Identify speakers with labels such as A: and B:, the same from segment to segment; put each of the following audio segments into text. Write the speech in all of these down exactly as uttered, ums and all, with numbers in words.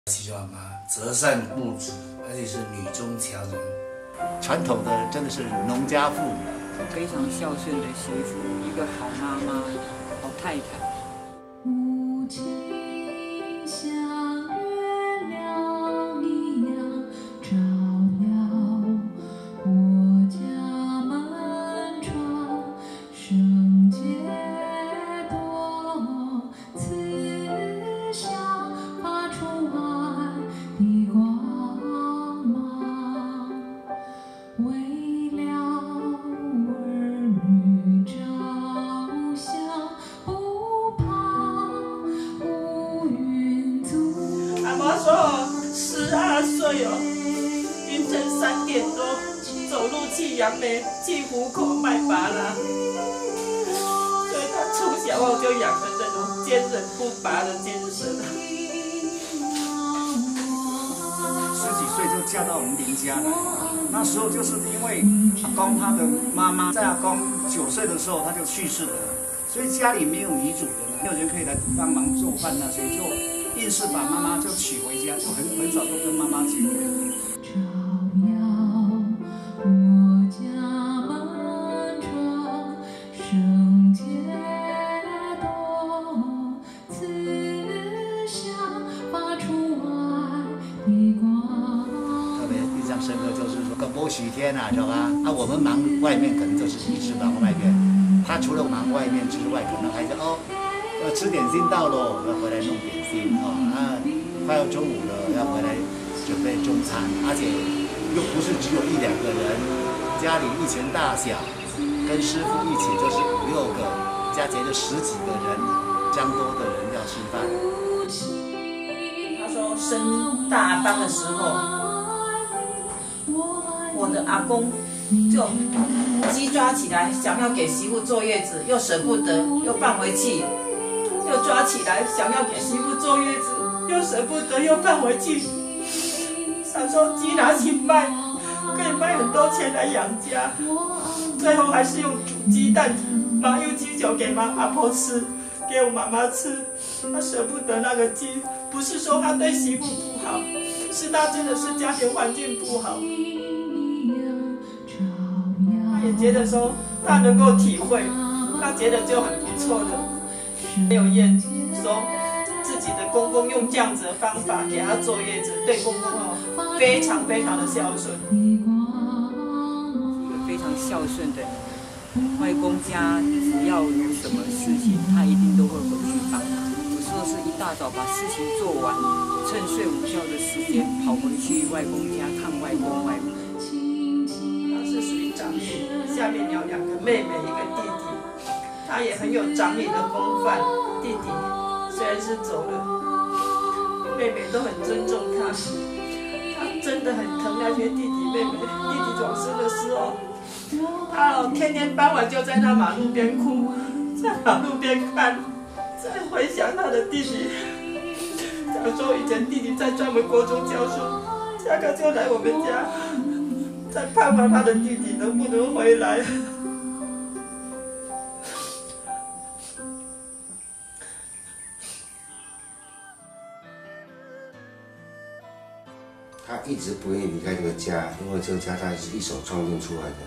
A: 喜欢妈择善固执，而且是女中强人。
B: 传统的真的是农家妇女，
C: 非常孝顺的媳妇，一个好妈妈、好太太。
D: 母亲像月亮一样照耀我家门窗，圣洁多慈祥，发出爱的光芒，为了儿女着想，不怕乌云阻。
E: 阿妈说十二岁哦，凌晨三点多走路去杨梅去湖口卖芭乐，所以他从小哦就养成这种坚韧不拔的精神。
B: 十几岁就嫁到我们林家来。那时候就是因为阿公他的妈妈在阿公九岁的时候他就去世了，所以家里没有遗嘱的，没有人可以来帮忙做饭那些，就硬是把妈妈就娶回家，就很很早就跟妈妈结婚。
D: 照耀我家门窗，圣洁多慈祥，发出爱的光。
B: 特别印象深刻就是说，跟波许天啊，知道吧？啊，我们忙外面可能就是一直忙外面，他除了忙外面之外，可能还是哦，要吃点心到喽，要回来弄点心哦啊，快要中午了，要回来准备中餐，而且又不是只有一两个人，家里一群大小，跟师傅一起就是五六个，加起来就十几个人，这样多的人要吃饭。
E: 他说升大班的时候，我的阿公就鸡抓起来，想要给媳妇坐月子，又舍不得，又放回去；又抓起来，想要给媳妇坐月子，又舍不得，又放回去。想说鸡拿去卖，可以卖很多钱来养家。最后还是用煮鸡蛋、麻油鸡酒给妈阿婆吃，给我妈妈吃。他舍不得那个鸡，不是说他对媳妇不好，是他真的是家庭环境不好。他也觉得说他能够体会，他觉得就很不错了，没有怨说自己的公公用这样子的方法给他坐月子，对公公哦非常非常的孝顺。
C: 非常孝顺的外公家，只要有什么事情，他一定都会回去帮忙。有时候是一大早把事情做完，趁睡午觉的时间跑回去外公家看外公外婆。
E: 他是属于长女，下面有两个妹妹一个弟弟，他也很有长女的风范。弟弟虽然是走了，妹妹都很尊重他，他真的很疼那些弟弟妹妹。弟弟往生的时候，他哦天天傍晚就在那马路边哭，在马路边看，在回想他的弟弟。讲说以前弟弟在专门国中教书，下课就来我们家，在盼望他的弟弟能不能回来。
F: 他一直不愿意离开这个家，因为这个家他是一手创建出来的。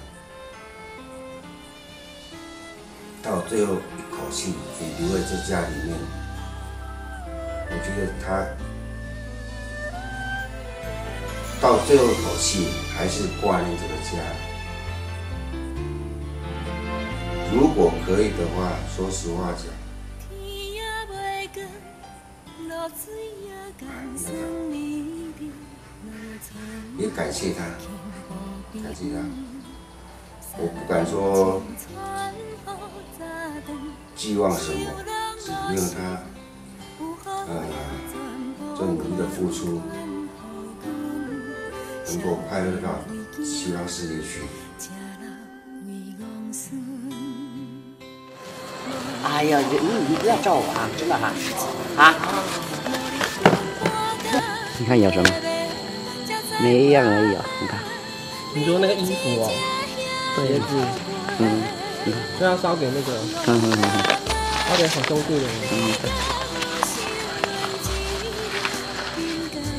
F: 到最后一口气也留在这家里面，我觉得他到最后一口气还是挂念这个家。如果可以的话，说实话讲，也感谢他，感谢他。我不敢说寄望什么，只因为他呃这努力的付出，能够快乐到其他世界去。
G: 哎呀，你你不要照我啊，真的哈啊！你看有什么？没一样而已哦，你看。
H: 你说那个衣服哦，鞋子，
G: 嗯，你看，
H: 这要烧给那个，
G: 嗯嗯嗯，
H: 烧给好兄弟的。
G: 嗯。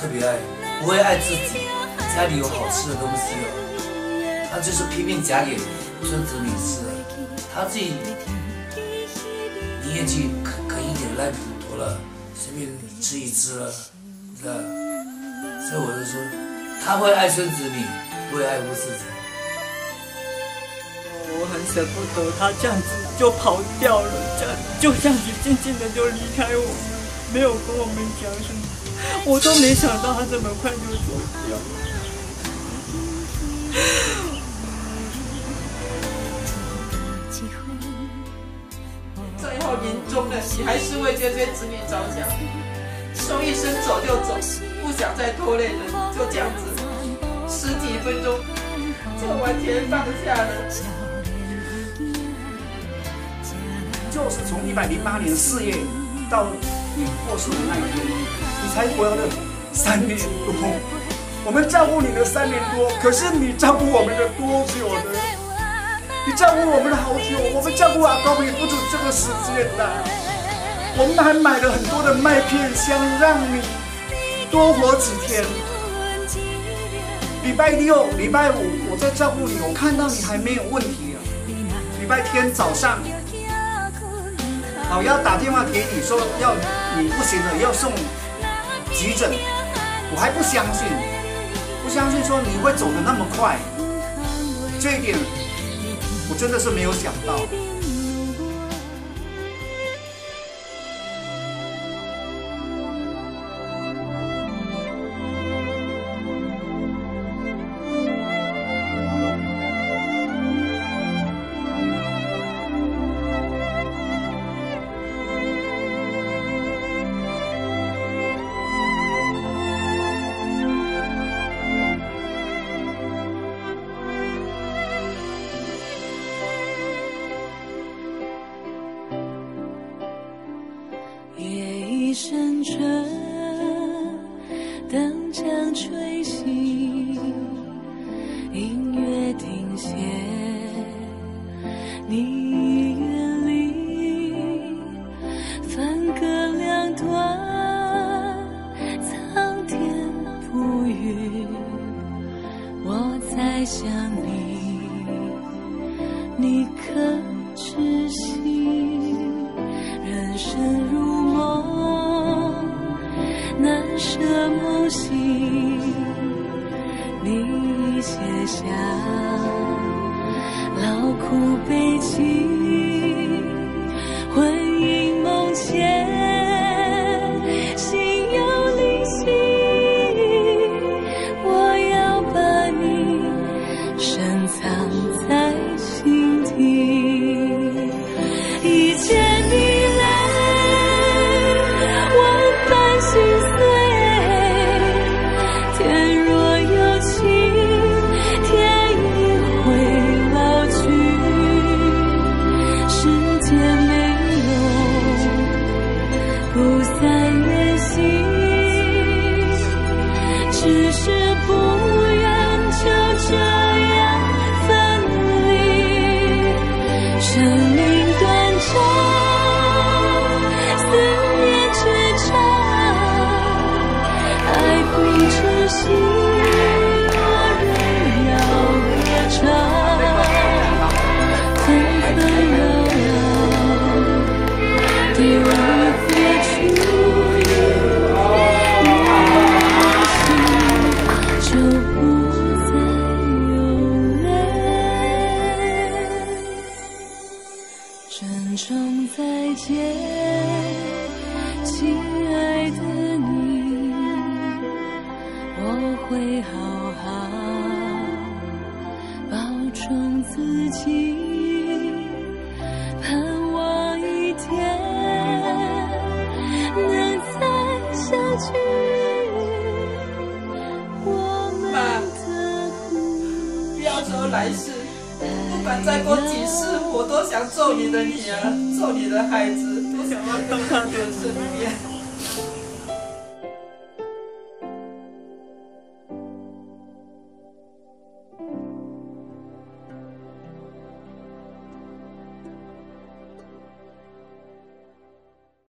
A: 特别爱，不会爱自己。家里有好吃的东西哦，他就是拼命夹给孙子女吃。他自己年纪啃啃一点烂骨头了，随便吃一吃了，知道？所以我就说，他会爱孙子女，不会爱护自己。
C: 我很舍不得他这样子就跑掉了，这样就这样子渐渐的就离开我们，没有跟我们讲什么，我都没想到他这么快就走掉。
E: 最后临终了，你还是为这些子女着想，说一声走就走，不想再拖累人，就这样子，十几分钟就完全放下了。
I: 就是从一百零八年四月到你过世的那一天，你才活了三年多。我们照顾你的三年多，可是你照顾我们的多久呢？你照顾我们的好久，我们照顾阿公也不止这个时间的。我们还买了很多的麦片香，让你多活几天。礼拜六、礼拜五我在照顾你，我看到你还没有问题啊。礼拜天早上，老幺打电话给你说要你不行了，要送急诊，我还不相信，不相信说你会走得那么快，这一点我真的是没有想到。
D: 声春，灯将吹熄，音乐停歇，你远离，分隔两端，苍天不语，我在想你，你可知悉？人生如梦，难舍梦醒，你写下劳苦悲情，魂萦梦牵，心有灵犀，我要把你深藏在心底，一见你
E: 来世，不管再过几世，我都想做你的女儿，做你的孩子，都想要到他的身边。